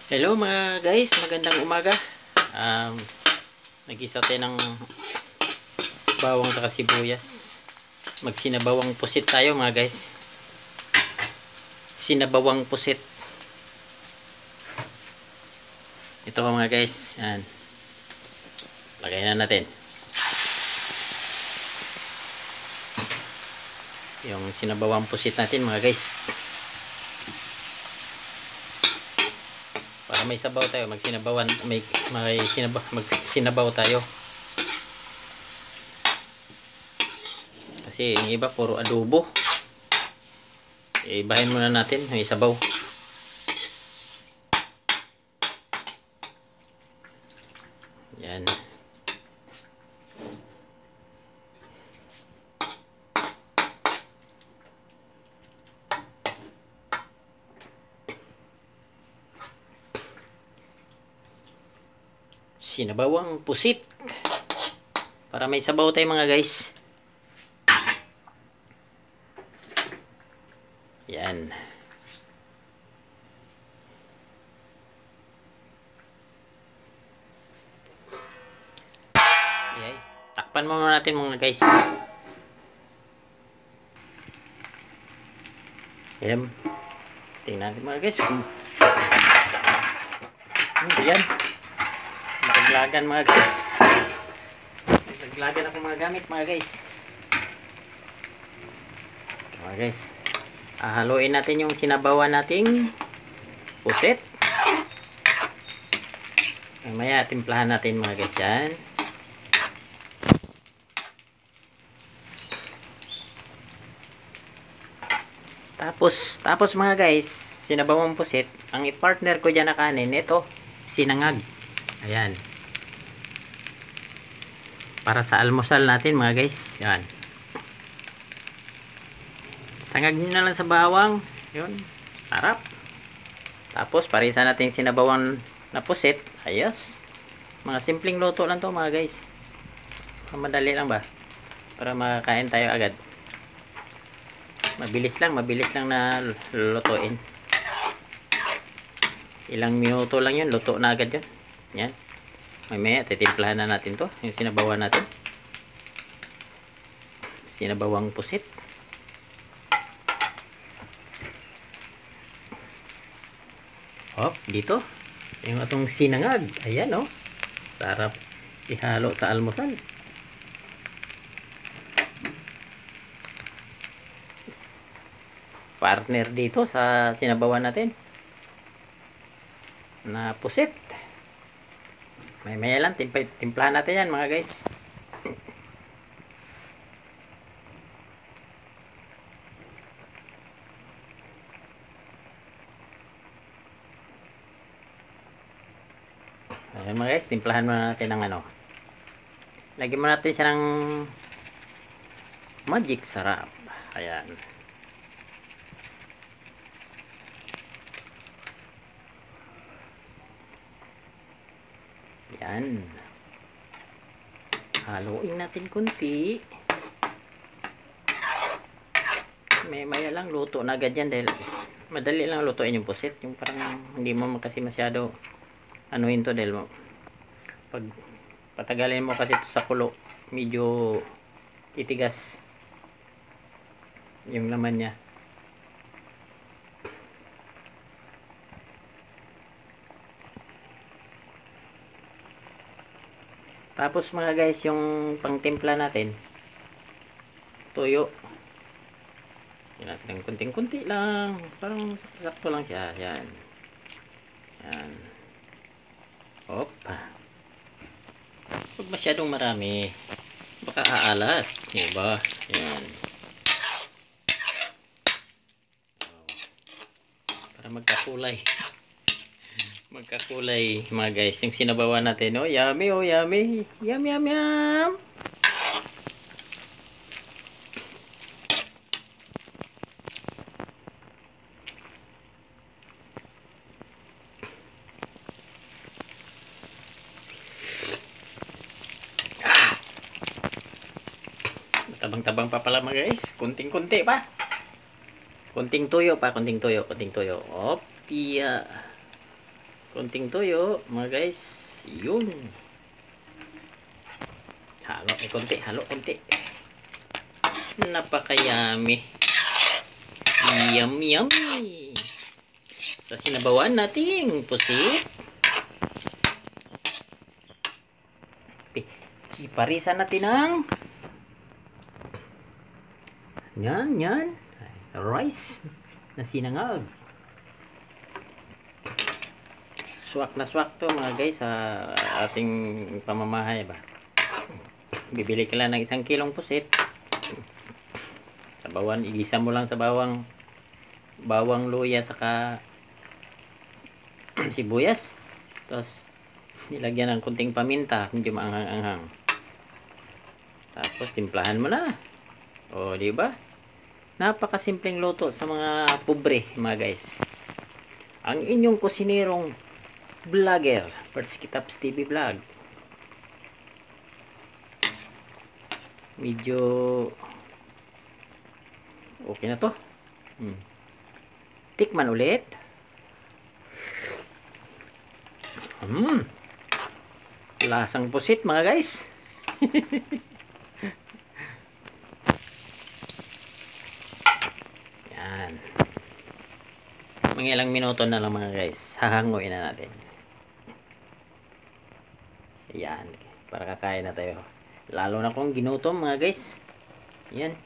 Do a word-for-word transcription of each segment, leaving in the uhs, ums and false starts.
Hello mga guys, magandang umaga. Um, Nag-isa tayo ng bawang at sibuyas. Magsinabawang pusit tayo mga guys. Sinabawang pusit. Ito mga guys. Yan. Lagay na natin. Yung sinabawang pusit natin mga guys. Para may sabaw tayo, magsinabawan, may, may sinabaw, magsinabaw tayo. Kasi yung iba puro adobo. Ibahin muna natin, may sabaw. Yan. Sinabawang pusit. Para may sabaw tayo mga guys. Yan. Yan. Takpan muna natin mga guys. Yan. Tingnan natin mga guys. Hmm. Yan. Naglagan mga guys. Naglagan ako mga gamit mga guys. Mga guys. Haluin natin yung sinabawan nating pusit. Mamaya timplahan natin mga guys yan. Tapos, tapos mga guys, sinabawang pusit, ang i-partner ko dyan na kanin, ito, sinangag. Ayan. Para sa almusal natin mga guys. Yan. Sangag nyo na lang sa bawang. Yun. Sarap. Tapos, parisa natin sinabawang na pusit. Ayos. Mga simpleng luto lang to mga guys. Madali lang ba? Para makakain tayo agad. Mabilis lang. Mabilis lang na lutuin. Ilang minuto lang yun. Luto na agad yun. Yan. Mamaya, titimplahan na natin to. Yung sinabawan natin. Sinabawang pusit. Hop, dito. Yung atong sinangag. Ayan, oh. Sarap ihalo sa almusal. Partner dito sa sinabawan natin. Na pusit. May maya lang, timpa, timplahan natin yan mga guys. Ayan mga guys, timplahan muna natin ng ano. Lagyan muna natin siya ng magic sarap. Ayan. Yan. Haluin natin kunti. May maya lang luto na agad yan dahil madali lang lutuin yung pusit. Yung parang hindi mo kasi masyado anuhin to dahil mo pag patagalin mo kasi ito sa kulo medyo titigas yung laman niya. Tapos mga guys, yung pangtimpla natin, tuyo. Yan natin ng kunting-kunti lang. Parang sakto lang siya. Yan. Yan. Opa. Huwag masyadong marami. Baka aalat. Diba? Yan. Para magkakulay. Magkakulay mga guys yung sinabawan natin. Oh yummy, oh yummy, yum yum yum. Ah. Tabang-tabang pa pala mga guys. Kunting-kunti pa. Kunting tuyo pa, kunting tuyo, kunting tuyo. Op, yeah. Konting toyo, mga guys. Yun. Halo, eh, konti, halo, konti. Napakayami. Yum, yummy. Sa sinabawan nating pusit. Iparisan natin ang yan, yan. Rice na sinangag. Swak na swak to mga guys sa ating pamamahay ba. Bibili ka lang ng isang kilong pusit. Sabawan, igisa mo lang sa bawang bawang luya saka sibuyas. Tapos nilagyan ng kunting paminta, hindi maanghang-anghang. Tapos timplahan mo na. O, di ba? Napakasimpleng luto sa mga pobre, mga guys. Ang inyong kusinerong vlogger, Perskitaps T V Vlog. Medyo okay na to. Hmm. Tikman ulit. Hmm. Lasang pusit, mga guys. Yan. Mga ilang minuto na lang, mga guys. Hahanguin na natin. Yan. Para kakain na tayo. Lalo na kung ginutom, mga guys. Yan.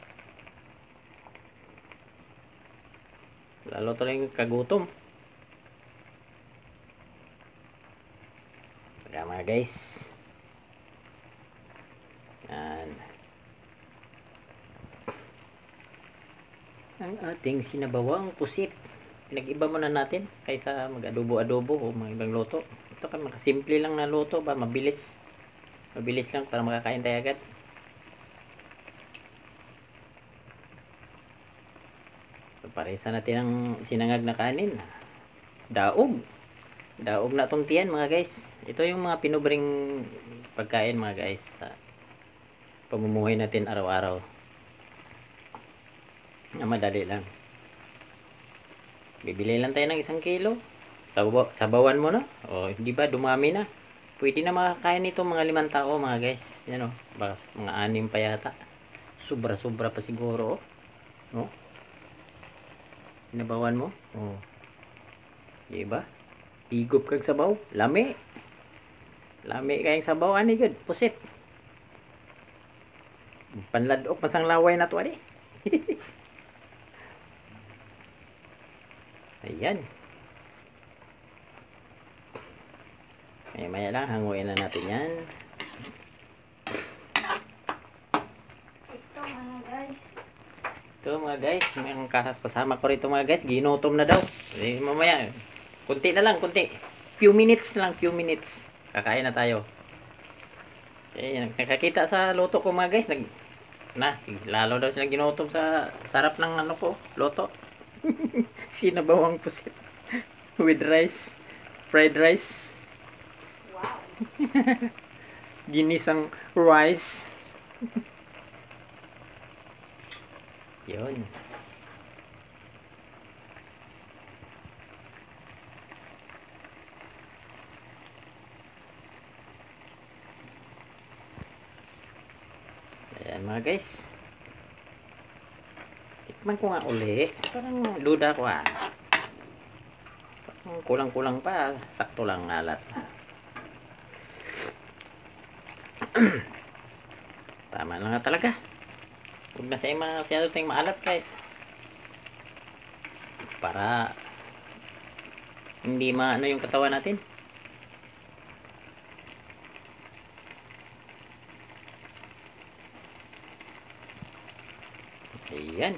Lalo talagang kagutom. Kaya mga guys. Yan. Ang ating sinabawang pusit. Pinag-iba muna natin kaysa mag-adobo-adobo o mga ibang luto. Ito ka makasimple lang na luto ba, mabilis. Mabilis lang para makakain tayo agad. So, parisa natin ang sinangag na kanin. Daog. Daog na tong tiyan, mga guys. Ito yung mga pinubring pagkain, mga guys, sa pamumuhay natin araw-araw. Na madali lang. Bibili lang tayo ng isang kilo. Sabaw, sabawan mo na. O, hindi ba, dumami na. Pwede na makakain ito mga limang tao, mga guys. Yan o. Baka mga anim pa yata. Sobra-sobra pa siguro. O. Sinabawan mo. O. Diba? Higop kag sabaw. Lami. Lami kayong sabaw. Ani good. Pusit. Panladok. Masang laway na to. Ani. Ayan. Maya maya lang, hanguin na natin yan. Ito mga guys. Ito mga guys, may kasama ko rito mga guys, ginutom na daw. Eh, mamaya, kunti na lang, kunti. Few minutes na lang, few minutes. Kakain na tayo. Eh, nakakita sa luto ko mga guys, nag, na, lalo daw silang ginutom sa sarap ng ano ko, luto. Sinabawang pusit with rice, fried rice. Wow. Ginisang rice. Yun. Ayan mga guys. Tikman ko nga uli. Parang duda ko ah. Kulang-kulang pa. Sakto lang alat. Tama lang nga talaga. Huwag na sa mga masyado tayong maalat kahit para hindi maano yung katawan natin. Ayan.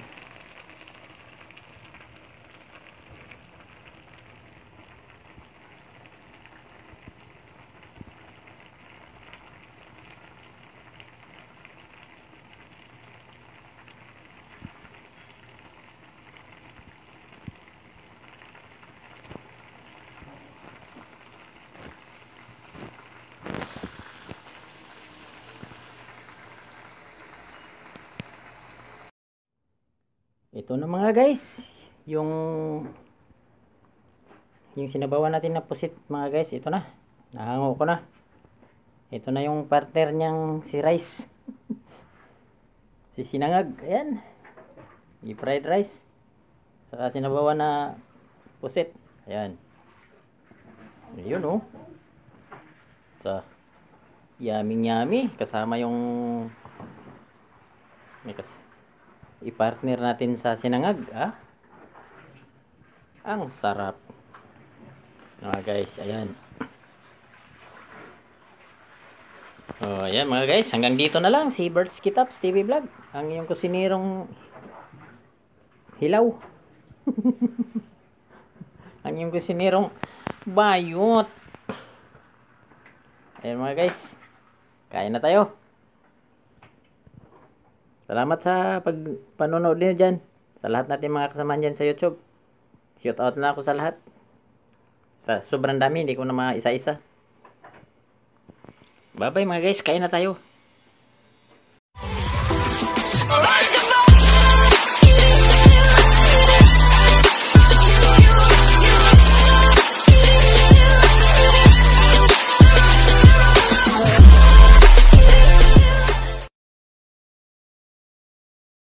Ito na mga guys, yung yung sinabawan natin na pusit mga guys, ito na. Nahango ko na. Ito na yung partner niyang si rice. Si sinangag. Ayan. Yung fried rice. Saka sinabawan na pusit. Ayan. Ayun oh. So, yummy yummy. Kasama yung may kas i-partner natin sa sinangag. Ah? Ang sarap. Mga guys, ayan. Oh, ayan mga guys, hanggang dito na lang si Bert's Kitaps T V Vlog. Ang iyong kusinirong hilaw. Ang iyong kusinirong bayot. Ayan mga guys, kain na tayo. Salamat sa pagpanonood niyo dyan. Sa lahat natin mga kasama dyan sa YouTube. Shout out na ako sa lahat. Sa sobrang dami, hindi ko na maisa-isa. Bye bye mga guys, kain na tayo.